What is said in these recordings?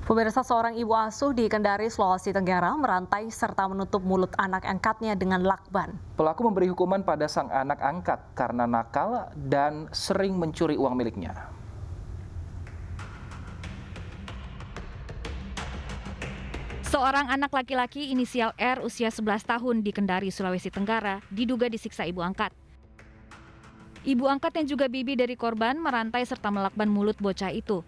Pemirsa, seorang ibu asuh di Kendari, Sulawesi Tenggara merantai serta menutup mulut anak angkatnya dengan lakban. Pelaku memberi hukuman pada sang anak angkat karena nakal dan sering mencuri uang miliknya. Seorang anak laki-laki inisial R usia 11 tahun di Kendari, Sulawesi Tenggara diduga disiksa ibu angkat. Ibu angkat yang juga bibi dari korban merantai serta melakban mulut bocah itu.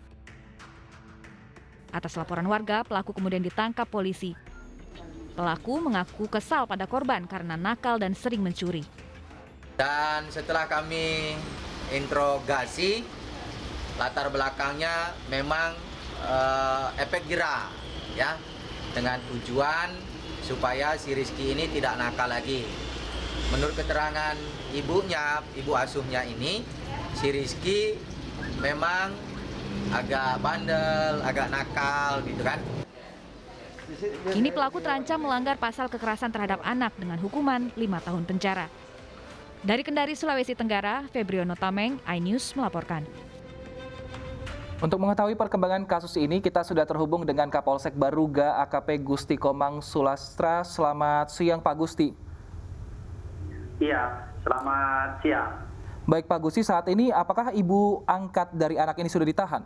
Atas laporan warga, pelaku kemudian ditangkap polisi. Pelaku mengaku kesal pada korban karena nakal dan sering mencuri. Dan setelah kami interogasi, latar belakangnya memang efek jera, ya, dengan tujuan supaya si Rizky ini tidak nakal lagi. Menurut keterangan ibunya, ibu asuhnya ini, si Rizky memang agak bandel, agak nakal gitu kan. Kini pelaku terancam melanggar pasal kekerasan terhadap anak dengan hukuman 5 tahun penjara. Dari Kendari, Sulawesi Tenggara, Febriono Tameng, iNews melaporkan. Untuk mengetahui perkembangan kasus ini, kita sudah terhubung dengan Kapolsek Baruga AKP Gusti Komang Sulastra. Selamat siang Pak Gusti. Iya, selamat siang. Baik Pak Gusti, saat ini apakah ibu angkat dari anak ini sudah ditahan?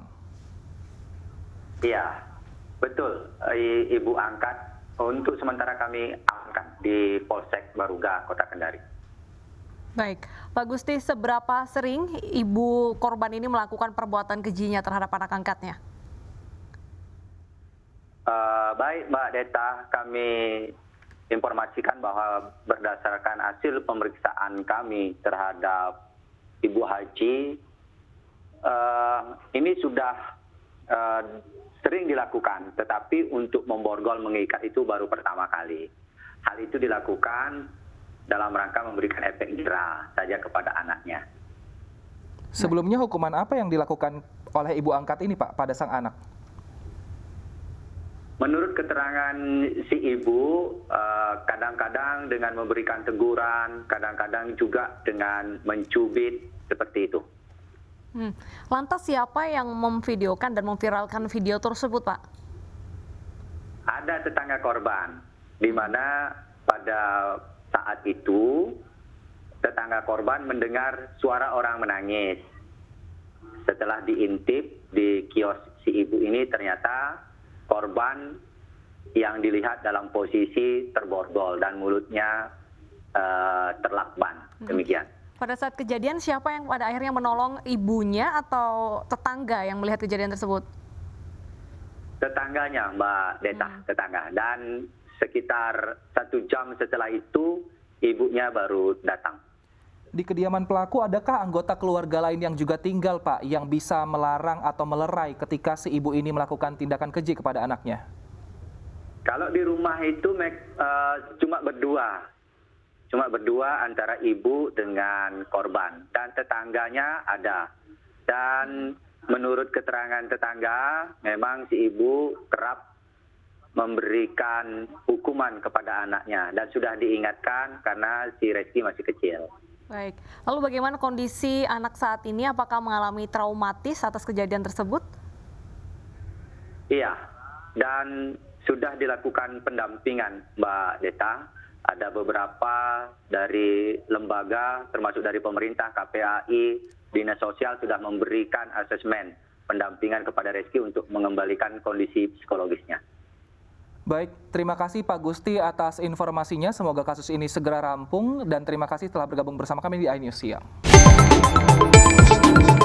Iya, betul. Ibu angkat untuk sementara kami amankan di Polsek Baruga, Kota Kendari. Baik, Pak Gusti, seberapa sering ibu korban ini melakukan perbuatan kejinya terhadap anak angkatnya? Baik Mbak Deta, kami informasikan bahwa berdasarkan hasil pemeriksaan kami terhadap Ibu Haji, ini sudah sering dilakukan, tetapi untuk memborgol mengikat itu baru pertama kali. Hal itu dilakukan dalam rangka memberikan efek jera saja kepada anaknya. Sebelumnya hukuman apa yang dilakukan oleh ibu angkat ini Pak pada sang anak? Menurut keterangan si ibu, kadang-kadang dengan memberikan teguran, kadang-kadang juga dengan mencubit, seperti itu. Lantas siapa yang memvideokan dan memviralkan video tersebut, Pak? Ada tetangga korban, di mana pada saat itu tetangga korban mendengar suara orang menangis. Setelah diintip di kios si ibu ini, ternyata korban yang dilihat dalam posisi terborgol dan mulutnya terlakban, demikian. Pada saat kejadian, siapa yang pada akhirnya menolong ibunya atau tetangga yang melihat kejadian tersebut? Tetangganya, Mbak Deta, tetangga. Dan sekitar 1 jam setelah itu, ibunya baru datang. Di kediaman pelaku, adakah anggota keluarga lain yang juga tinggal, Pak, yang bisa melarang atau melerai ketika si ibu ini melakukan tindakan keji kepada anaknya? Kalau di rumah itu cuma berdua. Cuma berdua antara ibu dengan korban. Dan tetangganya ada. Dan menurut keterangan tetangga, memang si ibu kerap memberikan hukuman kepada anaknya. Dan sudah diingatkan karena si Rizky masih kecil. Baik, lalu bagaimana kondisi anak saat ini? Apakah mengalami traumatis atas kejadian tersebut? Iya, dan sudah dilakukan pendampingan, Mbak Deta. Ada beberapa dari lembaga, termasuk dari pemerintah, KPAI, Dinas Sosial sudah memberikan asesmen pendampingan kepada Rizky untuk mengembalikan kondisi psikologisnya. Baik, terima kasih Pak Gusti atas informasinya. Semoga kasus ini segera rampung dan terima kasih telah bergabung bersama kami di iNews Siang.